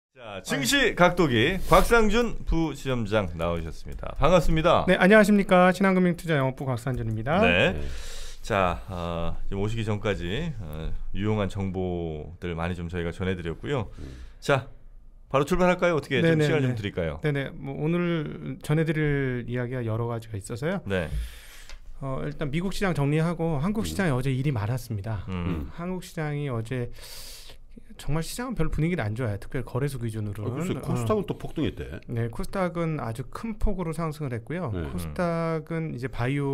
자, 증시 각도기 곽상준 부시험장 나오셨습니다. 반갑습니다. 네, 안녕하십니까. 신한금융투자영업부 곽상준입니다. 네. 자, 지금 오시기 전까지 유용한 정보들 많이 좀 저희가 전해드렸고요. 자, 바로 출발할까요? 어떻게 좀 시간 좀 드릴까요? 네네. 뭐 오늘 전해드릴 이야기가 여러 가지가 있어서요. 네. 일단 미국 시장 정리하고 한국 시장에 어제 일이 많았습니다. 한국 시장이 어제 정말 시장은 별 분위기는 안 좋아요. 특별히 거래소 기준으로는. 글쎄, 코스닥은 또 폭등했대. 네, 코스닥은 아주 큰 폭으로 상승을 했고요. 네. 코스닥은 이제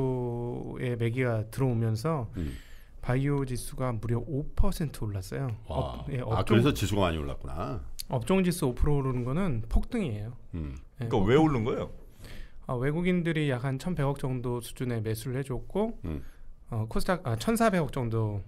바이오의 매기가 들어오면서 바이오 지수가 무려 5% 올랐어요. 그래서 지수가 많이 올랐구나. 업종 지수 5% 오르는 거는 폭등이에요. 그러니까 왜 오른 거예요? 외국인들이 약 한 1,100억 정도 수준의 매수를 해줬고 코스닥 1,400억 정도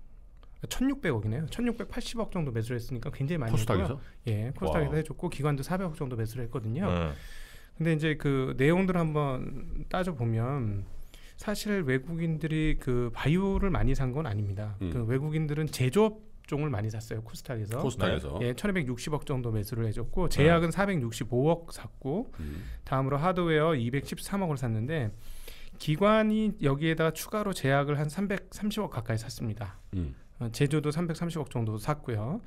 1,600억이네요. 1,680억 정도 매수를 했으니까 굉장히 많이 코스닥에서? 했고요. 예, 코스닥에서 해줬고 기관도 400억 정도 매수를 했거든요. 네. 근데 이제 그 내용들을 한번 따져 보면 사실 외국인들이 그 바이오를 많이 산 건 아닙니다. 그 외국인들은 제조업종을 많이 샀어요. 코스닥에서. 예, 1,260억 정도 매수를 해줬고 제약은 465억 샀고 다음으로 하드웨어 213억을 샀는데 기관이 여기에다가 추가로 제약을 한 330억 가까이 샀습니다. 제조도 330억 정도 샀고요.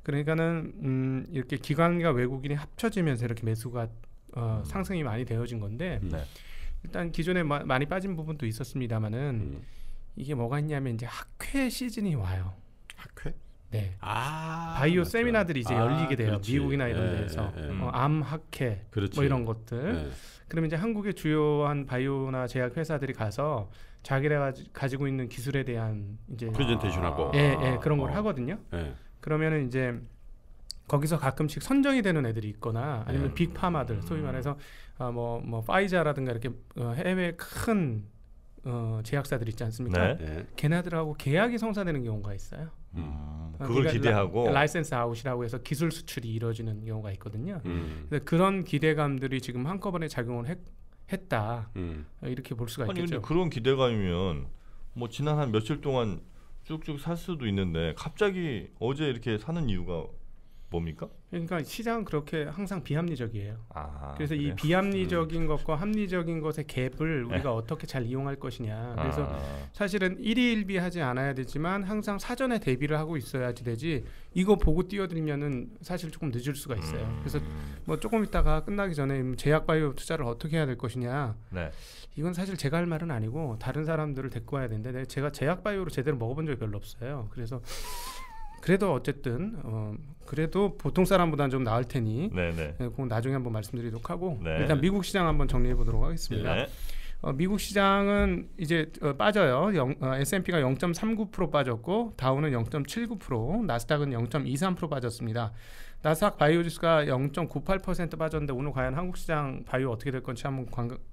그러니까는 이렇게 기관과 외국인이 합쳐지면서 이렇게 매수가 상승이 많이 되어진 건데 일단 기존에 많이 빠진 부분도 있었습니다만은 이게 뭐가 있냐면 이제 학회 시즌이 와요. 학회? 네. 바이오 맞죠. 세미나들이 이제 열리게 돼요. 그렇지. 미국이나 이런 데에서 암 학회 뭐 이런 것들. 그러면 이제 한국의 주요한 바이오나 제약 회사들이 가서 자기가 가지고 있는 기술에 대한 이제 프레젠테이션하고 그런 걸 하거든요. 그러면은 이제 거기서 가끔씩 선정이 되는 애들이 있거나 아니면 빅파마들 소위 말해서 뭐 파이자라든가 이렇게 해외 큰 제약사들 있지 않습니까? 걔네들하고 계약이 성사되는 경우가 있어요. 그걸 기대하고 라이센스 아웃이라고 해서 기술 수출이 이루어지는 경우가 있거든요. 그런 기대감들이 지금 한꺼번에 작용을 했다. 이렇게 볼 수가 있겠죠. 근데 그런 기대감이면 뭐 지난 한 며칠 동안 쭉쭉 살 수도 있는데 갑자기 어제 이렇게 사는 이유가 뭡니까? 그러니까 시장은 그렇게 항상 비합리적이에요. 그래서 그래요? 이 비합리적인 것과 합리적인 것의 갭을 우리가 어떻게 잘 이용할 것이냐. 그래서 사실은 일희일비하지 않아야 되지만 항상 사전에 대비를 하고 있어야지 되지. 이거 보고 뛰어들면은 사실 조금 늦을 수가 있어요. 그래서 뭐 조금 있다가 끝나기 전에 제약 바이오 투자를 어떻게 해야 될 것이냐. 이건 사실 제가 할 말은 아니고 다른 사람들을 데리고 와야 되는데 제가 제약 바이오를 제대로 먹어본 적이 별로 없어요. 그래서 그래도 어쨌든 그래도 보통 사람보다는 좀 나을 테니 그건 나중에 한번 말씀드리도록 하고 일단 미국 시장 한번 정리해 보도록 하겠습니다. 미국 시장은 이제 빠져요. S&P가 0.39% 빠졌고 다우는 0.79%, 나스닥은 0.23% 빠졌습니다. 나스닥 바이오 지수가 0.98% 빠졌는데 오늘 과연 한국 시장 바이오 어떻게 될 건지 한번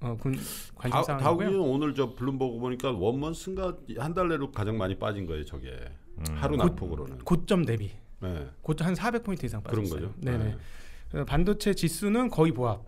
관심 사항이고요. 다우는 오늘 저 블룸버그 보니까 원먼스인가 한 달 내로 가장 많이 빠진 거예요. 저게 하루 낙폭으로는 고점 대비 고점 한 400포인트 이상 빠졌어요. 그런 거죠. 반도체 지수는 거의 보합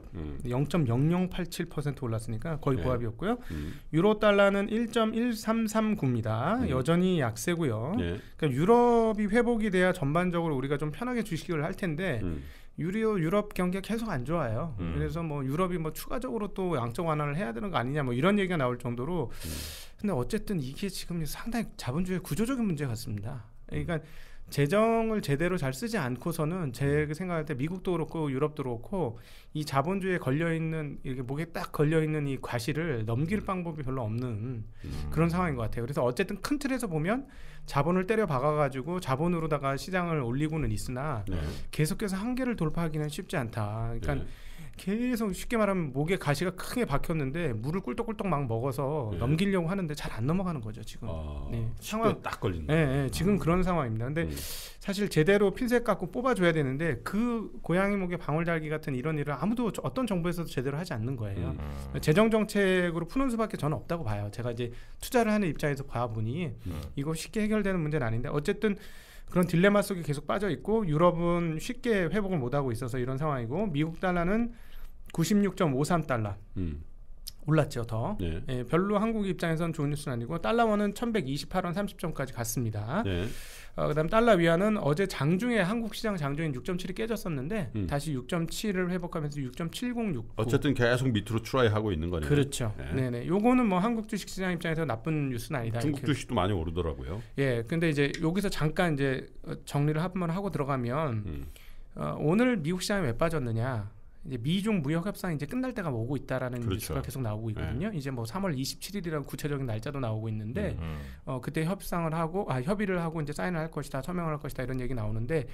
0.0087% 올랐으니까 거의 보합이었고요. 유로 달러는 1.1339입니다. 여전히 약세고요. 그러니까 유럽이 회복이 돼야 전반적으로 우리가 좀 편하게 주식을 할 텐데 유럽 경기가 계속 안 좋아요. 그래서 뭐 유럽이 뭐 추가적으로 또 양적 완화를 해야 되는 거 아니냐 뭐 이런 얘기가 나올 정도로 근데 어쨌든 이게 지금 상당히 자본주의 구조적인 문제 같습니다. 그러니까 재정을 제대로 잘 쓰지 않고서는 제 생각할 때 미국도 그렇고 유럽도 그렇고 이 자본주의에 걸려있는 이렇게 목에 딱 걸려있는 이 과실을 넘길 방법이 별로 없는 그런 상황인 것 같아요. 그래서 어쨌든 큰 틀에서 보면 자본을 때려 박아가지고 자본으로다가 시장을 올리고는 있으나 계속해서 한계를 돌파하기는 쉽지 않다. 그러니까 계속 쉽게 말하면 목에 가시가 크게 박혔는데 물을 꿀떡꿀떡 막 먹어서 넘기려고 하는데 잘 안 넘어가는 거죠 지금. 상황 딱 걸린다. 지금 그런 상황입니다. 근데 사실 제대로 핀셋 갖고 뽑아줘야 되는데 그 고양이 목에 방울달기 같은 이런 일을 아무도 어떤 정부에서도 제대로 하지 않는 거예요. 재정 정책으로 푸는 수밖에 저는 없다고 봐요. 제가 이제 투자를 하는 입장에서 봐보니 이거 쉽게 해결되는 문제는 아닌데 어쨌든. 그런 딜레마 속에 계속 빠져 있고 유럽은 쉽게 회복을 못하고 있어서 이런 상황이고 미국 달러는 96.53달러 올랐죠 더. 네. 예, 별로 한국 입장에서는 좋은 뉴스는 아니고 달러원은 1128원 30점까지 갔습니다. 네. 그다음 달러 위안은 어제 장중에 한국 시장 장중에 6.7이 깨졌었는데 다시 6.7을 회복하면서 6.7069. 어쨌든 계속 밑으로 트라이하고 있는 거네요. 그렇죠. 네네. 요거는 뭐 한국 주식 시장 입장에서 나쁜 뉴스는 아니다. 중국 이렇게. 주식도 많이 오르더라고요. 예, 근데 이제 여기서 잠깐 이제 정리를 한번 하고 들어가면 오늘 미국 시장이 왜 빠졌느냐? 이제 미중 무역 협상이 이제 끝날 때가 오고 있다라는 그렇죠. 뉴스가 계속 나오고 있거든요. 이제 뭐 3월 27일이라는 구체적인 날짜도 나오고 있는데 그때 협의를 하고 이제 사인을 할 것이다, 서명을 할 것이다 이런 얘기 나오는데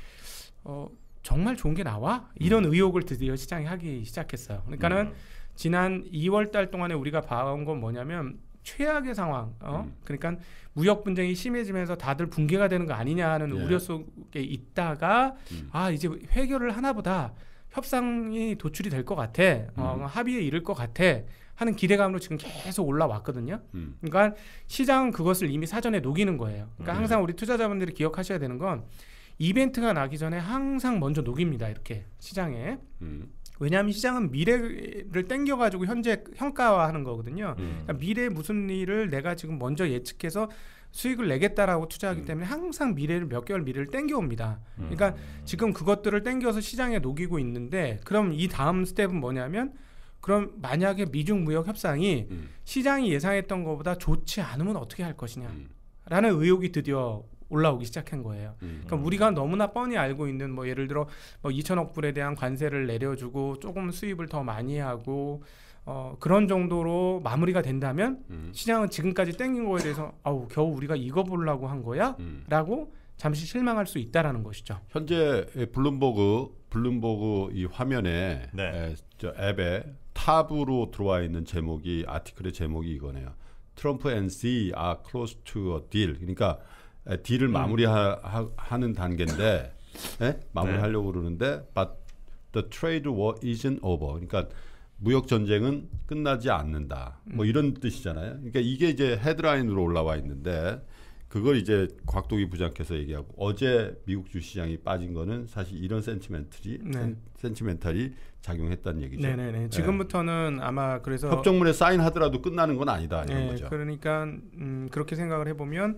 정말 좋은 게 나와? 이런 의혹을 드디어 시장이 하기 시작했어요. 그러니까는 지난 2월 달 동안에 우리가 봐온 건 뭐냐면 최악의 상황, 그러니까 무역 분쟁이 심해지면서 다들 붕괴가 되는 거 아니냐 하는 우려 속에 있다가 이제 해결을 하나보다. 협상이 도출이 될 것 같아, 합의에 이를 것 같아 하는 기대감으로 지금 계속 올라왔거든요. 그러니까 시장은 그것을 이미 사전에 녹이는 거예요. 그러니까 항상 우리 투자자분들이 기억하셔야 되는 건 이벤트가 나기 전에 항상 먼저 녹입니다. 이렇게 시장에. 왜냐하면 시장은 미래를 땡겨가지고 현재 평가화하는 거거든요. 그러니까 미래에 무슨 일을 내가 지금 먼저 예측해서 수익을 내겠다라고 투자하기 때문에 항상 미래를 몇 개월 미래를 땡겨옵니다. 그러니까 지금 그것들을 땡겨서 시장에 녹이고 있는데 그럼 이 다음 스텝은 뭐냐면 그럼 만약에 미중 무역 협상이 시장이 예상했던 것보다 좋지 않으면 어떻게 할 것이냐라는 의혹이 드디어 올라오기 시작한 거예요. 그러니까 우리가 너무나 뻔히 알고 있는 뭐 예를 들어 뭐 2천억 불에 대한 관세를 내려주고 조금 수입을 더 많이 하고 그런 정도로 마무리가 된다면 시장은 지금까지 땡긴 거에 대해서 겨우 우리가 이거 보려고 한 거야? 라고 잠시 실망할 수 있다라는 것이죠. 현재 블룸버그 이 화면에 저 앱에 탑으로 들어와 있는 제목이 아티클의 제목이 이거네요. 트럼프 and Xi are close to a deal. 그러니까 딜을 마무리하는 단계인데 마무리하려고 그러는데 but the trade war isn't over. 그러니까 무역 전쟁은 끝나지 않는다. 뭐 이런 뜻이잖아요. 그러니까 이게 이제 헤드라인으로 올라와 있는데 그걸 이제 곽도기 부장께서 얘기하고 어제 미국 주시장이 빠진 거는 사실 이런 센티멘탈이 작용했다는 얘기죠. 네네네. 지금부터는 아마 그래서 협정문에 사인하더라도 끝나는 건 아니다 이런 거죠. 그러니까 그렇게 생각을 해보면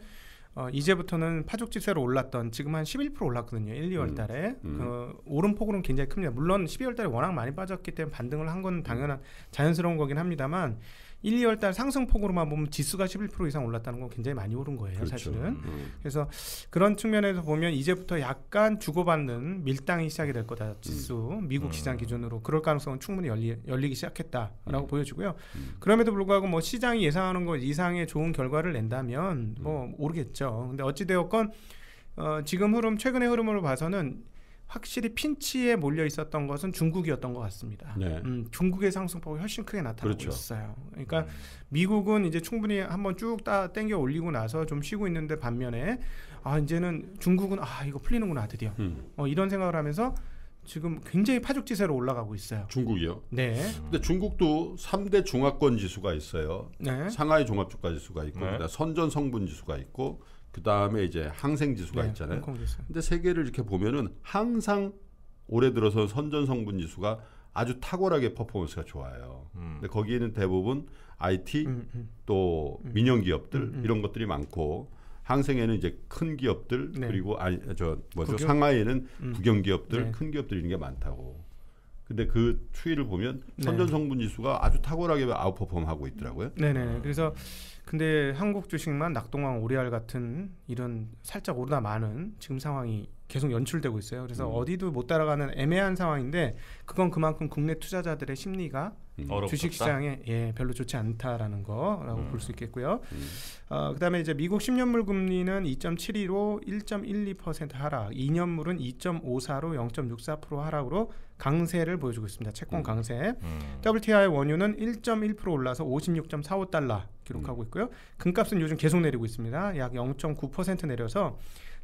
이제부터는 파죽지세로 올랐던 지금 한 11% 올랐거든요. 1, 2월 달에. 오름폭으로는 굉장히 큽니다. 물론 12월 달에 워낙 많이 빠졌기 때문에 반등을 한 건 당연한 자연스러운 거긴 합니다만 1, 2월 달 상승폭으로만 보면 지수가 11% 이상 올랐다는 건 굉장히 많이 오른 거예요. 그렇죠. 사실은. 그래서 그런 측면에서 보면 이제부터 약간 주고받는 밀당이 시작이 될 거다. 지수. 미국 시장 기준으로. 그럴 가능성은 충분히 열리기 시작했다라고 보여지고요. 그럼에도 불구하고 뭐 시장이 예상하는 것 이상의 좋은 결과를 낸다면 뭐 오르겠죠. 근데 어찌되었건 지금 최근의 흐름으로 봐서는 확실히 핀치에 몰려 있었던 것은 중국이었던 것 같습니다. 중국의 상승폭이 훨씬 크게 나타나고 있어요. 그러니까 미국은 이제 충분히 한번 쭉 땡겨 올리고 나서 좀 쉬고 있는데 반면에 이제는 중국은 이거 풀리는구나 드디어 이런 생각을 하면서 지금 굉장히 파죽지세로 올라가고 있어요. 중국이요? 네. 근데 중국도 3대 종합권 지수가 있어요. 상하이 종합주가 지수가 있고 그다음 선전 성분 지수가 있고 그 다음에 이제 항생 지수가 있잖아요. 근데 세계를 이렇게 보면은 항상 올해 들어서 선전 성분 지수가 아주 탁월하게 퍼포먼스가 좋아요. 근데 거기에는 대부분 IT 또 민영 기업들 이런 것들이 많고 항생에는 이제 큰 기업들 그리고 상하이에는 국영 기업들, 큰 기업들 이런 게 많다고. 근데 그 추이를 보면 선전 성분 지수가 아주 탁월하게 아웃퍼폼하고 있더라고요. 네네. 그래서 근데 한국 주식만 낙동강 오리알 같은 이런 살짝 오르다 마는 지금 상황이 계속 연출되고 있어요. 그래서 어디도 못 따라가는 애매한 상황인데 그건 그만큼 국내 투자자들의 심리가 주식시장에 별로 좋지 않다라는 거라고 볼 수 있겠고요. 그다음에 이제 미국 10년물 금리는 2.72로 1.12% 하락, 2년물은 2.54로 0.64% 하락으로 강세를 보여주고 있습니다. 채권 강세. WTI 원유는 1.1% 올라서 56.45달러 기록하고 있고요. 금값은 요즘 계속 내리고 있습니다. 약 0.9% 내려서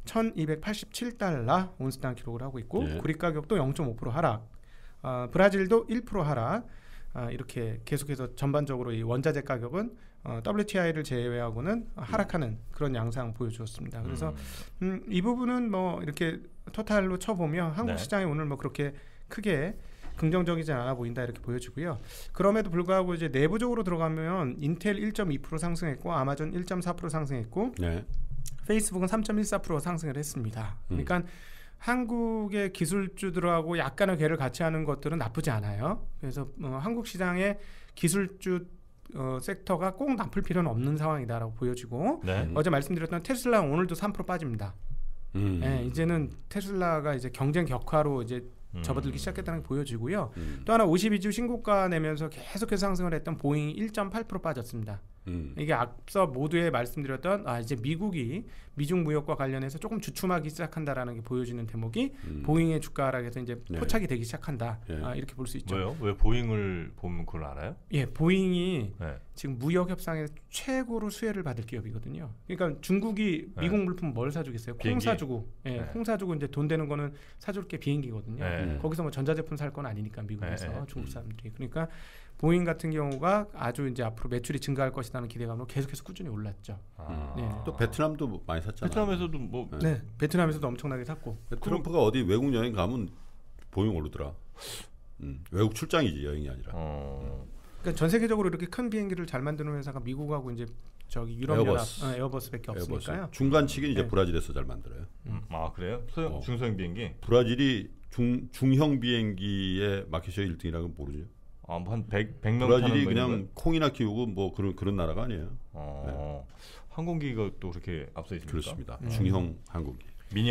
1287달러 온스당 기록을 하고 있고 구리 가격도 0.5% 하락, 브라질도 1% 하락, 이렇게 계속해서 전반적으로 이 원자재 가격은 WTI를 제외하고는 하락하는 그런 양상 보여주었습니다. 그래서 이 부분은 뭐 이렇게 토탈로 쳐보면 한국 시장이 오늘 뭐 그렇게 크게 긍정적이지 않아 보인다 이렇게 보여지고요. 그럼에도 불구하고 이제 내부적으로 들어가면 인텔 1.2% 상승했고 아마존 1.4% 상승했고 네. 페이스북은 3.14% 상승을 했습니다. 그러니까 한국의 기술주들하고 약간의 궤를 같이 하는 것들은 나쁘지 않아요. 그래서 한국 시장의 기술주 섹터가 꼭 나쁠 필요는 없는 상황이다라고 보여지고 네. 어제 말씀드렸던 테슬라 오늘도 3% 빠집니다. 네, 이제는 테슬라가 이제 경쟁 격화로 이제 접어들기 시작했다는 게 보여지고요. 또 하나 52주 신고가 내면서 계속해서 상승을 했던 보잉이 1.8% 빠졌습니다. 이게 앞서 모두에 말씀드렸던 이제 미국이 미중 무역과 관련해서 조금 주춤하기 시작한다라는 게 보여지는 대목이 보잉의 주가 하락에서 이제 포착이 되기 시작한다. 이렇게 볼 수 있죠. 왜요? 왜 보잉을 보면 그걸 알아요? 예, 보잉이 지금 무역 협상에서 최고로 수혜를 받을 기업이거든요. 그러니까 중국이 미국 물품 뭘 사주겠어요? 콩 사주고, 콩 사주고 이제 돈 되는 거는 사줄 게 비행기거든요. 거기서 뭐 전자제품 살 건 아니니까 미국에서 중국 사람들이. 그러니까 보잉 같은 경우가 아주 이제 앞으로 매출이 증가할 것이라는 기대감으로 계속해서 꾸준히 올랐죠. 네. 또 베트남도 많이 샀잖아요. 베트남에서도 뭐 네, 베트남에서도 엄청나게 샀고. 트럼프가 어디 외국 여행 가면 보잉 오르더라. 외국 출장이지 여행이 아니라. 그러니까 전 세계적으로 이렇게 큰 비행기를 잘 만드는 회사가 미국하고 이제 저기 유럽연합 에어버스밖에 없으니까요. 중간치기는 이제 브라질에서 잘 만들어요. 아 그래요? 중소형 비행기? 브라질이 중형 비행기의 마켓시어 1등이라는 건 모르죠. 한 100명 브라질이 그냥 콩이나 키우고 뭐 그런 나라가 아니에요. 네. 항공기가 또 그렇게 앞서 있습니까? 그렇습니다. 중형 항공기.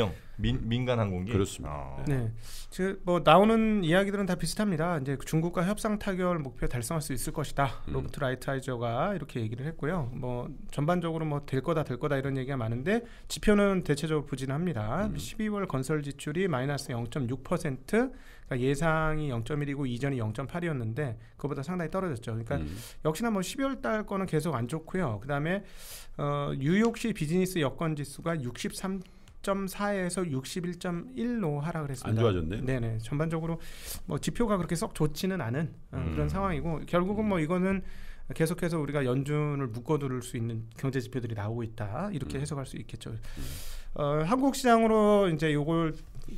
민간 항공기. 그렇습니다. 네, 뭐 나오는 이야기들은 다 비슷합니다. 이제 중국과 협상 타결 목표 달성할 수 있을 것이다. 로버트 라이트하이저가 이렇게 얘기를 했고요. 뭐 전반적으로 뭐 될 거다 이런 얘기가 많은데 지표는 대체적으로 부진합니다. 12월 건설 지출이 마이너스 0.6%, 그러니까 예상이 0.1이고 이전이 0.8이었는데 그거보다 상당히 떨어졌죠. 그러니까 역시나 뭐 12월 달 거는 계속 안 좋고요. 그다음에 뉴욕시 비즈니스 여건 지수가 63.4에서 61.1로 하락을 했습니다. 안 좋아졌네요. 네네. 전반적으로 뭐 지표가 그렇게 썩 좋지는 않은 그런 상황이고 결국은 뭐 이거는 계속해서 우리가 연준을 묶어둘 수 있는 경제 지표들이 나오고 있다 이렇게 해석할 수 있겠죠. 한국 시장으로 이제 요걸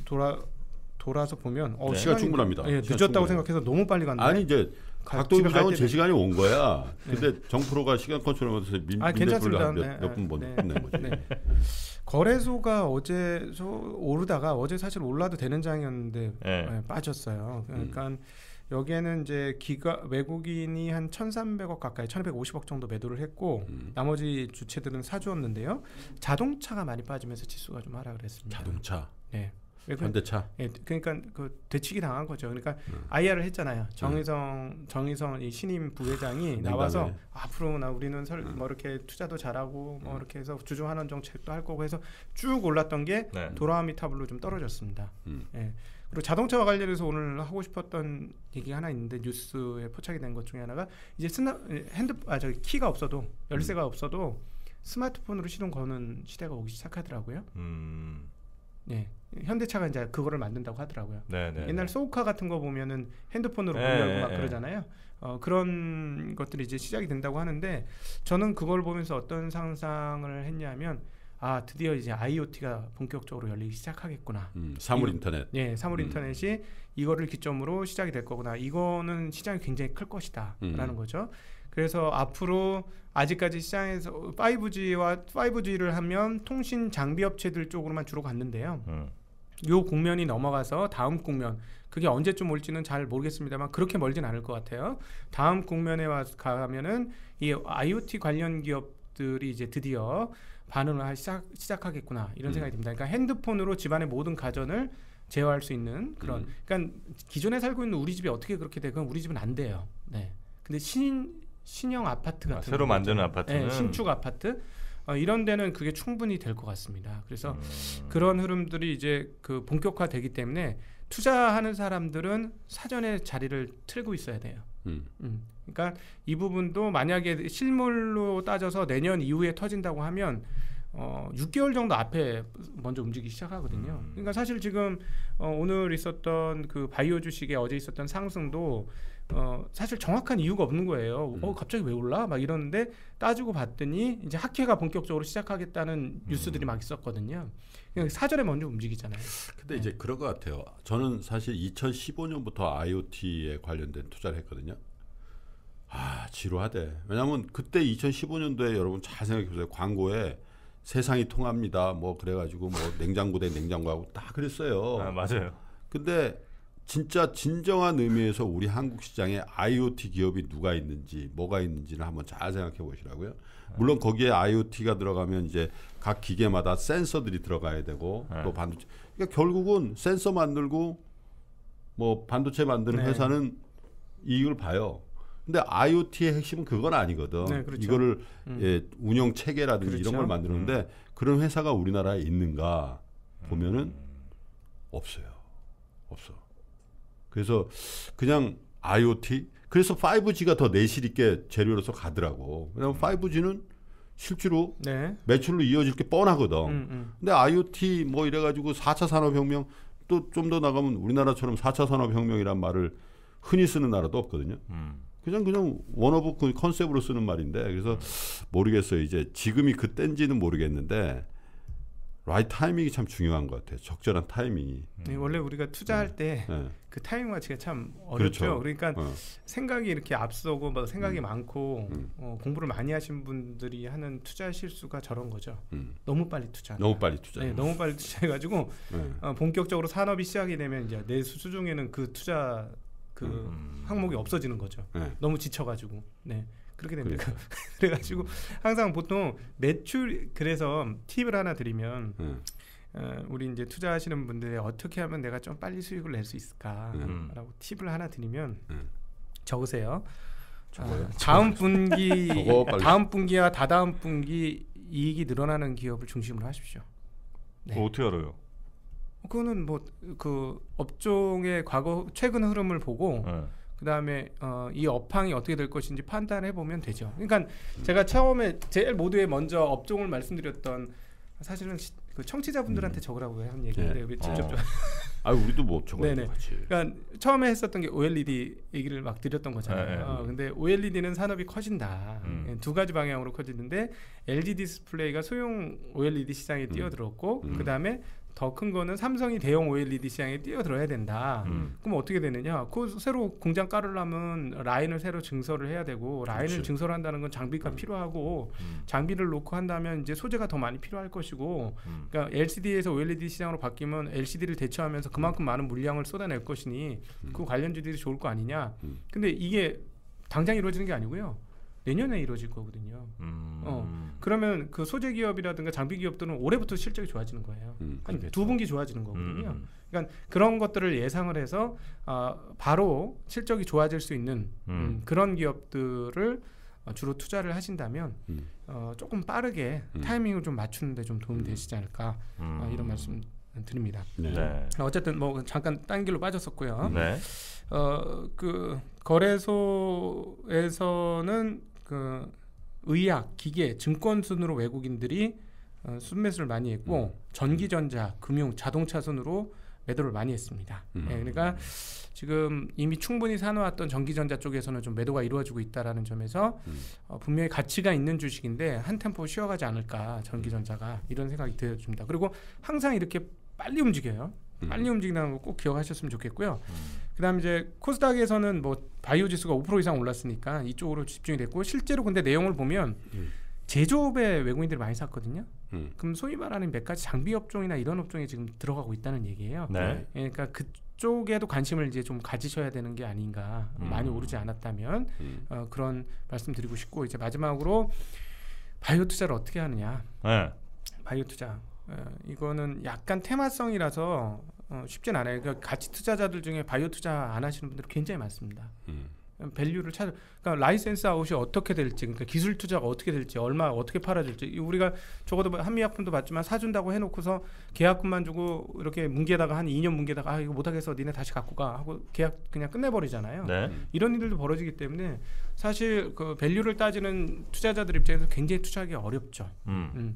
돌아서 보면 시간 충분합니다. 예, 늦었다고 생각해서 너무 빨리 갔네. 아니 이제 각도 부장은 제 시간이 온 거야. 근데 정프로가 시간 컨트롤하면서 괜찮습니다. 몇 분 못 낸 거지. 네. 거래소가 어제 오르다가 어제 사실 올라도 되는 장이었는데 빠졌어요. 그러니까 여기에는 이제 외국인이 한 1,300억 가까이 1,250억 정도 매도를 했고 나머지 주체들은 사주었는데요. 자동차가 많이 빠지면서 지수가 좀 하락을 했습니다. 자동차. 네. 현대차. 예, 그러니까 그 되치기 당한 거죠. 그러니까 IR을 했잖아요. 정의성 이 신임 부회장이 나와서 앞으로 우리는 뭐 이렇게 투자도 잘하고 뭐 이렇게 해서 주주환원 정책도 할 거고 해서 쭉 올랐던 게 도라미 타블로 좀 떨어졌습니다. 예. 그리고 자동차와 관련해서 오늘 하고 싶었던 얘기가 하나 있는데 뉴스에 포착이 된 것 중에 하나가 이제 키가 없어도 열쇠가 없어도 스마트폰으로 시동 거는 시대가 오기 시작하더라고요. 네, 현대차가 이제 그거를 만든다고 하더라고요. 네네. 옛날 소우카 같은 거 보면은 핸드폰으로 문 열고 막 그러잖아요. 그런 것들이 이제 시작이 된다고 하는데 저는 그걸 보면서 어떤 상상을 했냐면 드디어 이제 IoT가 본격적으로 열리기 시작하겠구나. 사물 인터넷. 네, 사물 인터넷이 이거를 기점으로 시작이 될 거구나. 이거는 시장이 굉장히 클 것이다라는 거죠. 그래서 앞으로 아직까지 시장에서 5G를 하면 통신 장비 업체들 쪽으로만 주로 갔는데요. 요 국면이 넘어가서 다음 국면, 그게 언제쯤 올지는 잘 모르겠습니다만 그렇게 멀진 않을 것 같아요. 다음 국면에 가면은 이 IoT 관련 기업들이 이제 드디어 반응을 시작하겠구나 이런 생각이 듭니다. 그러니까 핸드폰으로 집안의 모든 가전을 제어할 수 있는 그런. 그러니까 기존에 살고 있는 우리 집이 어떻게 그렇게 돼? 그건 우리 집은 안 돼요. 네. 근데 신형 아파트 같은 새로 만드는 아파트는 신축 아파트 이런 데는 그게 충분히 될 것 같습니다. 그래서 그런 흐름들이 이제 그 본격화되기 때문에 투자하는 사람들은 사전에 자리를 틀고 있어야 돼요. 그러니까 이 부분도 만약에 실물로 따져서 내년 이후에 터진다고 하면 6개월 정도 앞에 먼저 움직이기 시작하거든요. 그러니까 사실 지금 오늘 있었던 그 바이오 주식에 어제 있었던 상승도 사실 정확한 이유가 없는 거예요. 갑자기 왜 올라? 막 이러는데 따지고 봤더니 이제 학회가 본격적으로 시작하겠다는 뉴스들이 막 있었거든요. 사전에 먼저 움직이잖아요. 근데 이제 그런 것 같아요. 저는 사실 2015년부터 IoT에 관련된 투자를 했거든요. 지루하대. 왜냐하면 그때 2015년도에 여러분 잘 생각해보세요. 광고에 세상이 통합니다. 뭐 그래가지고 뭐 냉장고 대 냉장고하고 다 그랬어요. 맞아요. 근데 진짜 진정한 의미에서 우리 한국 시장에 IoT 기업이 누가 있는지 뭐가 있는지를 한번 잘 생각해 보시라고요. 물론 거기에 IoT가 들어가면 이제 각 기계마다 센서들이 들어가야 되고 또 반도체. 그러니까 결국은 센서 만들고 뭐 반도체 만드는 회사는 이익을 봐요. 근데 IoT의 핵심은 그건 아니거든. 네, 그렇죠. 이거를 운영 체계라든지 그렇죠. 이런 걸 만드는데 그런 회사가 우리나라에 있는가 보면은 없어요. 없어. 그래서 그냥 IoT 그래서 5G가 더 내실 있게 재료로서 가더라고. 왜냐면 5G는 실제로 매출로 이어질 게 뻔하거든. 근데 IoT 뭐 이래가지고 4차 산업혁명 또 좀 더 나가면 우리나라처럼 4차 산업혁명이란 말을 흔히 쓰는 나라도 없거든요. 그냥 원 오브 그 컨셉으로 쓰는 말인데 그래서 모르겠어요. 이제 지금이 그때인지는 모르겠는데 라이트 타이밍이 참 중요한 것 같아요. 적절한 타이밍이. 원래 우리가 투자할 때 그 타이밍 맞추기가 참 어렵죠. 그렇죠. 그러니까 생각이 이렇게 앞서고 뭐 생각이 많고 공부를 많이 하신 분들이 하는 투자 실수가 저런 거죠. 너무 빨리 투자한다. 너무 빨리 투자. 너무 빨리 투자해가지고 본격적으로 산업이 시작이 되면 이제 내 수중에는 그 투자 그 항목이 없어지는 거죠. 너무 지쳐가지고. 그렇게 됩니다. 그러니까. 그래가지고 항상 보통 매출 그래서 팁을 하나 드리면 우리 이제 투자하시는 분들이 어떻게 하면 내가 좀 빨리 수익을 낼 수 있을까라고 팁을 하나 드리면 적으세요. 다음 분기와 다다음 분기 이익이 늘어나는 기업을 중심으로 하십시오. 어떻게 알아요? 그거는 뭐 그 업종의 최근 흐름을 보고 그다음에 이 업황이 어떻게 될 것인지 판단해 보면 되죠. 그러니까 제가 처음에 제일 모두에 먼저 업종을 말씀드렸던 사실은 그 청취자분들한테 적으라고 한 얘기인데 우리 직접 우리도 뭐 적어야 돼 같이. 그러니까 처음에 했었던 게 OLED 얘기를 막 드렸던 거잖아요. 근데 OLED는 산업이 커진다. 두 가지 방향으로 커지는데 LG 디스플레이가 소형 OLED 시장에 뛰어들었고 그다음에 더 큰 거는 삼성이 대형 OLED 시장에 뛰어들어야 된다. 그럼 어떻게 되느냐? 그 새로 공장 깔으려면 라인을 새로 증설을 해야 되고 라인을 증설한다는 건 장비가 필요하고 장비를 놓고 한다면 이제 소재가 더 많이 필요할 것이고 그러니까 LCD에서 OLED 시장으로 바뀌면 LCD를 대처하면서 그만큼 많은 물량을 쏟아낼 것이니 그 관련주들이 좋을 거 아니냐? 근데 이게 당장 이루어지는 게 아니고요. 내년에 이루어질 거거든요. 그러면 그 소재 기업이라든가 장비 기업들은 올해부터 실적이 좋아지는 거예요. 한 두 분기 좋아지는 거거든요. 그러니까 그런 것들을 예상을 해서 바로 실적이 좋아질 수 있는 그런 기업들을 주로 투자를 하신다면 조금 빠르게 타이밍을 좀 맞추는 데 좀 도움이 되시지 않을까 이런 말씀 드립니다. 어쨌든 뭐 잠깐 딴 길로 빠졌었고요. 그 거래소에서는 그 의약, 기계, 증권 순으로 외국인들이 순매수를 많이 했고 전기전자, 금융, 자동차 순으로 매도를 많이 했습니다. 그러니까 지금 이미 충분히 사놓았던 전기전자 쪽에서는 좀 매도가 이루어지고 있다라는 점에서 분명히 가치가 있는 주식인데 한 템포 쉬어가지 않을까 전기전자가 이런 생각이 들어집니다. 그리고 항상 이렇게 빨리 움직여요. 빨리 움직인다는 거 꼭 기억하셨으면 좋겠고요. 그다음 이제 코스닥에서는 뭐 바이오 지수가 5% 이상 올랐으니까 이쪽으로 집중이 됐고 실제로 근데 내용을 보면 제조업에 외국인들이 많이 샀거든요. 그럼 소위 말하는 몇 가지 장비 업종이나 이런 업종에 지금 들어가고 있다는 얘기예요. 그러니까 그쪽에도 관심을 이제 좀 가지셔야 되는 게 아닌가. 많이 오르지 않았다면 그런 말씀드리고 싶고 이제 마지막으로 바이오 투자를 어떻게 하느냐. 바이오 투자. 이거는 약간 테마성이라서 쉽진 않아요. 그러니까 가치 투자자들 중에 바이오 투자 안 하시는 분들이 굉장히 많습니다. 밸류를 그러니까 라이센스 아웃이 어떻게 될지, 그러니까 기술 투자가 어떻게 될지, 얼마 어떻게 팔아줄지 우리가 적어도 한미약품도 받지만 사준다고 해놓고서 계약금만 주고 이렇게 뭉개다가 한 2년 뭉개다가 이거 못하겠어, 니네 다시 갖고 가 하고 계약 그냥 끝내버리잖아요. 이런 일들도 벌어지기 때문에 사실 그 밸류를 따지는 투자자들 입장에서 굉장히 투자하기 어렵죠.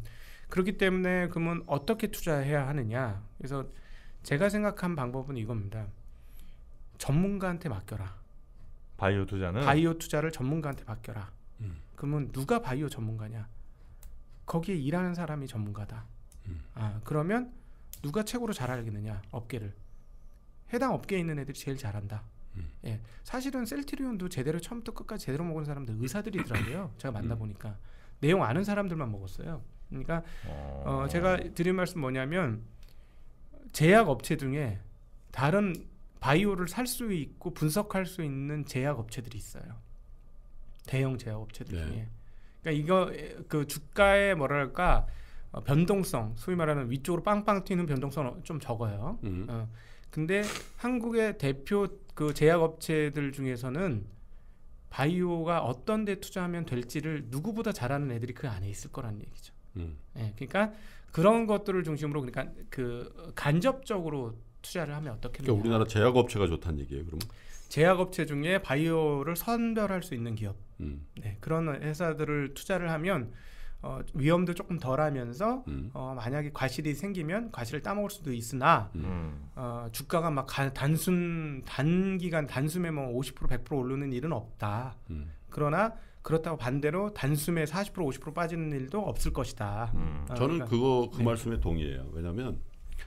그렇기 때문에 그러면 어떻게 투자해야 하느냐. 그래서 제가 생각한 방법은 이겁니다. 전문가한테 맡겨라. 바이오 투자는? 바이오 투자를 전문가한테 맡겨라. 그러면 누가 바이오 전문가냐? 거기에 일하는 사람이 전문가다. 그러면 누가 최고로 잘 알겠느냐? 업계를. 해당 업계에 있는 애들이 제일 잘한다. 예, 사실은 셀트리온도 제대로 처음부터 끝까지 제대로 먹은 사람들 의사들이더라고요. 제가 만나보니까 내용 아는 사람들만 먹었어요. 그러니까 제가 드린 말씀 뭐냐면 제약 업체 중에 다른 바이오를 살 수 있고 분석할 수 있는 제약 업체들이 있어요. 대형 제약 업체들 중에. 그러니까 이거 그 주가의 뭐랄까 변동성, 소위 말하는 위쪽으로 빵빵 튀는 변동성은 좀 적어요. 근데 한국의 대표 그 제약 업체들 중에서는 바이오가 어떤 데 투자하면 될지를 누구보다 잘 아는 애들이 그 안에 있을 거라는 얘기죠. 예, 그러니까 그런 것들을 중심으로 그러니까 그 간접적으로 투자를 하면 어떻겠느냐. 그러니까 우리나라 제약 업체가 좋다는 얘기예요, 그러면? 제약 업체 중에 바이오를 선별할 수 있는 기업, 네, 그런 회사들을 투자를 하면 위험도 조금 덜하면서 만약에 과실이 생기면 과실을 따먹을 수도 있으나 주가가 막 단기간 단숨에 뭐 50% 100% 오르는 일은 없다. 그러나 그렇다고 반대로 단숨에 40% 50% 빠지는 일도 없을 것이다. 저는 그러니까, 그 말씀에 동의해요. 왜냐하면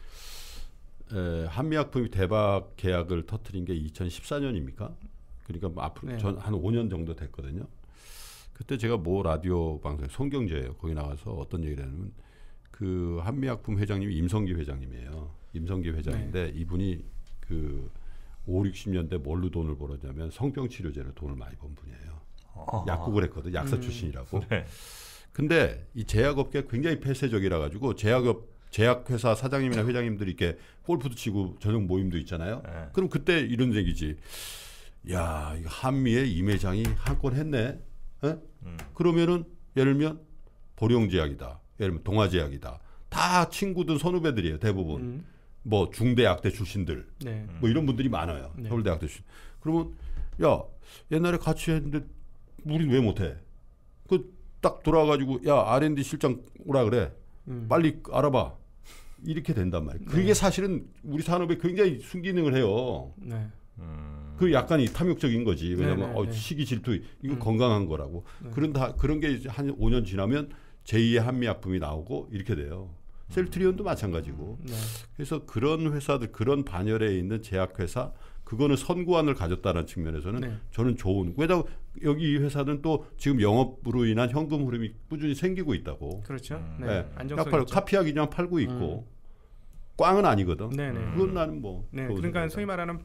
한미약품이 대박 계약을 터뜨린 게 2014년입니까? 그러니까 뭐 앞으로 전 한 5년 정도 됐거든요. 그때 제가 모 라디오 방송에 손경제예요. 거기 나가서 어떤 얘기를 하냐면 그 한미약품 회장님이 임성기 회장님이에요. 임성기 회장인데 이분이 그 5, 60년대 뭘로 돈을 벌었냐면 성병치료제로 돈을 많이 번 분이에요. 약국을 했거든. 약사 출신이라고. 근데 이 제약업계가 굉장히 폐쇄적이라 가지고 제약회사 사장님이나 회장님들이 이렇게 골프도 치고 저녁 모임도 있잖아요. 그럼 그때 이런 얘기지. 야, 이거 한미의 임 회장이 한 건 했네. 그러면은 예를 들면 보령제약이다. 예를 들면 동아제약이다. 다 친구든 선후배들이에요. 대부분. 뭐 중대약대 출신들. 뭐 이런 분들이 많아요. 서울대학대 출신. 그러면 야, 옛날에 같이 했는데 우린 왜 못해? 그 딱 돌아가지고 야, R&D 실장 오라 그래. 빨리 알아봐. 이렇게 된단 말이에요. 그게 사실은 우리 산업에 굉장히 순기능을 해요. 그 약간 탐욕적인 거지. 왜냐하면 시기 질투 이거 건강한 거라고. 그런 게 한 5년 지나면 제2의 한미약품이 나오고 이렇게 돼요. 셀트리온도 마찬가지고. 그래서 그런 회사들, 그런 반열에 있는 제약회사, 그거는 선구안을 가졌다는 측면에서는 저는 좋은. 왜냐하면 여기 이 회사는 또 지금 영업으로 인한 현금 흐름이 꾸준히 생기고 있다고. 그렇죠. 안정성 카피약이냐 팔고 있고 꽝은 아니거든. 그건 나는 뭐. 그러니까 소위 말하는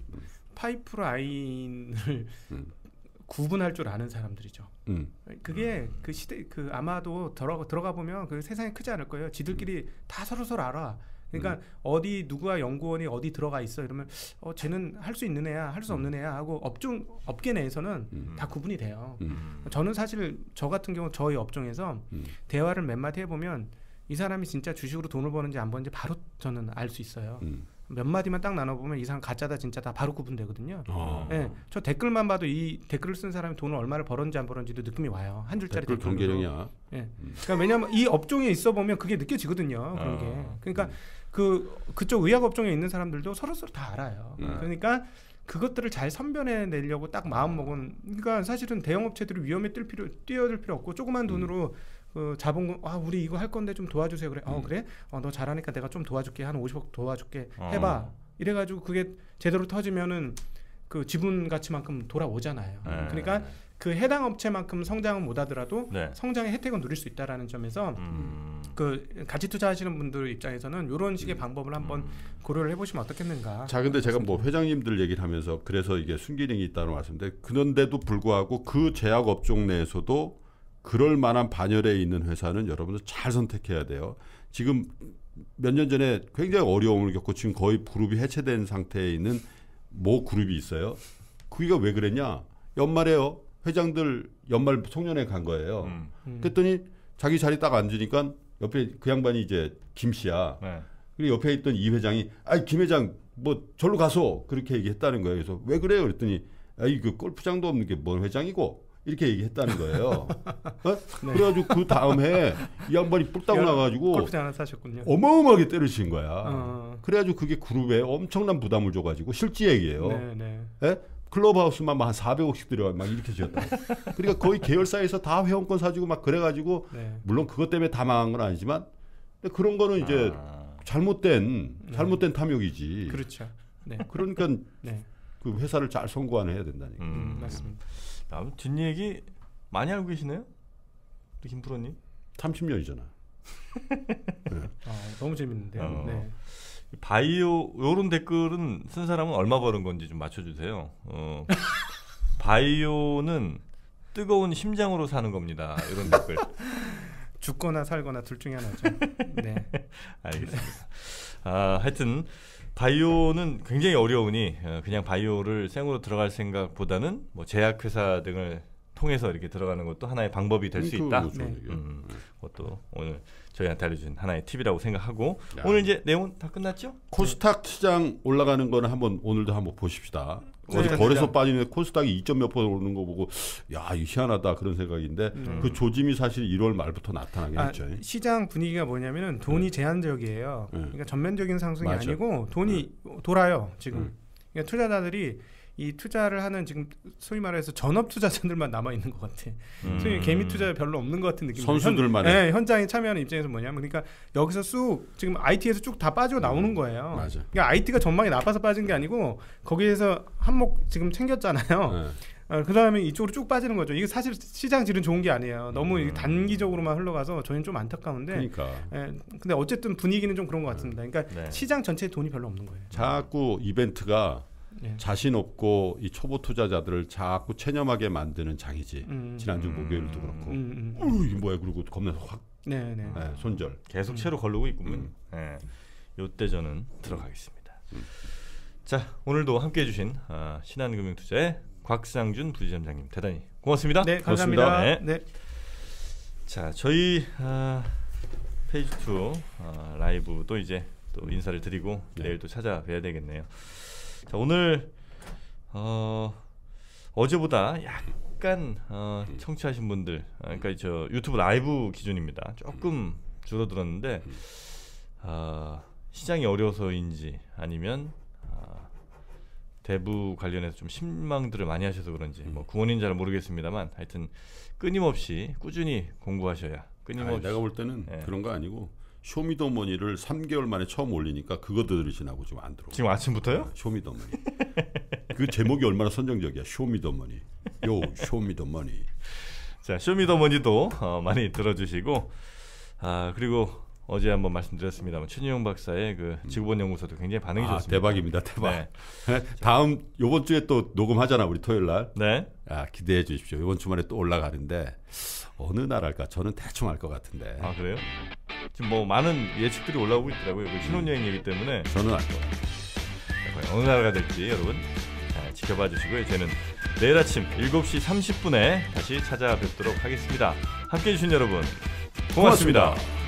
파이프라인을 구분할 줄 아는 사람들이죠. 그게 그 시대 그 아마도 들어가 보면 그 세상이 크지 않을 거예요. 지들끼리 다 서로 알아. 그러니까 어디 누구와 연구원이 어디 들어가 있어 이러면 쟤는 할 수 있는 애야, 할 수 없는 애야 하고 업계 내에서는 다 구분이 돼요. 저는 사실 저 같은 경우 저희 업종에서 대화를 몇 마디 해보면 이 사람이 진짜 주식으로 돈을 버는지 안 버는지 바로 저는 알 수 있어요. 몇 마디만 딱 나눠보면 이 사람 가짜다 진짜다 바로 구분되거든요. 저 댓글만 봐도 이 댓글을 쓴 사람이 돈을 얼마를 벌었는지 안 벌었는지도 느낌이 와요. 한 줄짜리 댓글 경계령이야. 그러니까 왜냐하면 이 업종에 있어 보면 그게 느껴지거든요. 그런 게. 그러니까 그쪽 의학 업종에 있는 사람들도 서로 다 알아요. 그러니까 그것들을 잘 선별해 내려고 딱 마음 먹은. 그러니까 사실은 대형 업체들이 위험에 뛰어들 필요 없고 조그만 돈으로 자본금 우리 이거 할 건데 좀 도와주세요. 그래. 그래? 너 잘하니까 내가 좀 도와줄게. 한 50억 도와줄게. 해봐. 이래가지고 그게 제대로 터지면은 그 지분 가치만큼 돌아오잖아요. 그러니까 그 해당 업체만큼 성장은 못하더라도 성장의 혜택은 누릴 수 있다라는 점에서 그 가치 투자하시는 분들 입장에서는 이런 식의 방법을 한번 고려를 해보시면 어떻겠는가. 자, 근데 제가 뭐 회장님들 얘기를 하면서 그래서 이게 순기능이 있다는 말씀인데 그런데도 불구하고 그 제약 업종 내에서도 그럴 만한 반열에 있는 회사는 여러분들 잘 선택해야 돼요. 지금 몇 년 전에 굉장히 어려움을 겪고 지금 거의 그룹이 해체된 상태에 있는 모 그룹이 있어요. 그게 왜 그랬냐? 연말에요. 회장들 연말 송년회 간 거예요. 그랬더니 자기 자리 딱 앉으니까 옆에 그 양반이 이제 김 씨야. 그리고 옆에 있던 이 회장이 김 회장 뭐 절로 가서 그렇게 얘기했다는 거예요. 그래서 왜 그래요? 그랬더니 그 골프장도 없는 게 뭔 회장이고 이렇게 얘기했다는 거예요. 네. 그래가지고 그 다음에 이 양반이 뿔따고 나가지고 골프장 하나 사셨군요. 어마어마하게 때리신 거야. 그래가지고 그게 그룹에 엄청난 부담을 줘가지고 실제 얘기예요. 네? 클럽하우스만 한 400억씩 들여가 막 이렇게 지었다. 그러니까 거의 계열사에서 다 회원권 사주고 막 그래가지고 물론 그것 때문에 다 망한 건 아니지만 근데 그런 거는 이제 잘못된 탐욕이지. 그렇죠. 네. 그러니까 그 회사를 잘 선고안해야 된다니까. 맞습니다. 뒷얘기 많이 알고 계시네요, 우리 김프로님. 30년이잖아. 네. 너무 재밌는데요. 네. 바이오 요런 댓글은 쓴 사람은 얼마 버는 건지 좀 맞춰주세요. 바이오는 뜨거운 심장으로 사는 겁니다. 이런 댓글. 죽거나 살거나 둘 중에 하나죠. 네. 알겠습니다. 하여튼 바이오는 굉장히 어려우니 그냥 바이오를 생으로 들어갈 생각보다는 뭐 제약회사 등을 통해서 이렇게 들어가는 것도 하나의 방법이 될 수 있다. 그것도 오늘 저희한테 알려준 하나의 팁이라고 생각하고 오늘 이제 내용 다 끝났죠? 코스닥 시장 올라가는 거는 오늘도 한번 보십시다. 어제 거래소 빠지는데 코스닥이 2점 몇 % 오르는 거 보고 야 이거 희한하다 그런 생각인데 그 조짐이 사실 1월 말부터 나타나게 했죠. 시장 분위기가 뭐냐면은 돈이 제한적이에요. 그러니까 전면적인 상승이 아니고 돈이 돌아요 지금. 그러니까 투자자들이 이 투자를 하는 지금 소위 말해서 전업 투자자들만 남아 있는 것 같아. 소위 개미 투자 별로 없는 것 같은 느낌. 선수들만. 현장에 참여하는 입장에서 뭐냐면 그러니까 여기서 쑥 지금 IT에서 쭉 다 빠져 나오는 거예요. 맞아. 그러니까 IT가 전망이 나빠서 빠진 게 아니고 거기에서 한몫 지금 챙겼잖아요. 그 다음에 이쪽으로 쭉 빠지는 거죠. 이게 사실 시장 질은 좋은 게 아니에요. 너무 단기적으로만 흘러가서 저희는 좀 안타까운데. 그러니까. 근데 어쨌든 분위기는 좀 그런 것 같습니다. 그러니까 시장 전체에 돈이 별로 없는 거예요. 자꾸 이벤트가 자신 없고 이 초보 투자자들을 자꾸 체념하게 만드는 장이지. 지난주 목요일도 그렇고. 이게 뭐야 그러고 겁나 확 손절. 계속 채로 걸르고 있군요. 요때 저는 들어가겠습니다. 자 오늘도 함께해 주신 신한금융투자의 곽상준 부지점장님 대단히 고맙습니다. 네 감사합니다. 네. 자 저희 페이지 2 라이브도 이제 또 인사를 드리고 내일 또 찾아뵈야 되겠네요. 자 오늘 어제보다 약간 청취하신 분들 그러니까 저 유튜브 라이브 기준입니다. 조금 줄어들었는데 시장이 어려워서인지 아니면 대부 관련해서 좀 신망들을 많이 하셔서 그런지 뭐 구원인 잘 모르겠습니다만 하여튼 끊임없이 꾸준히 공부하셔야 끊임없이 내가 볼 때는 그런 거 아니고 쇼미더머니를 3개월 만에 처음 올리니까 그거 들으시나고 지금 안 들어. 지금 아침부터요? 쇼미더머니. 그 제목이 얼마나 선정적이야. 쇼미더머니. 요 쇼미더머니. 자 쇼미더머니도 많이 들어주시고 그리고 어제 한번 말씀드렸습니다만 최진용 박사의 그 지구본 연구소도 굉장히 반응이 좋습니다. 대박입니다. 대박. 다음 요번 주에 또 녹음하잖아 우리 토요일 날. 네. 기대해 주십시오. 요번 주말에 또 올라가는데 어느 나라일까? 저는 대충 알 것 같은데. 그래요? 지금 뭐 많은 예측들이 올라오고 있더라고요. 그 신혼여행이기 때문에 저는 알 것 같아요. 어느 나라가 될지 여러분 지켜봐 주시고요. 저는 내일 아침 7시 30분에 다시 찾아뵙도록 하겠습니다. 함께해 주신 여러분 고맙습니다.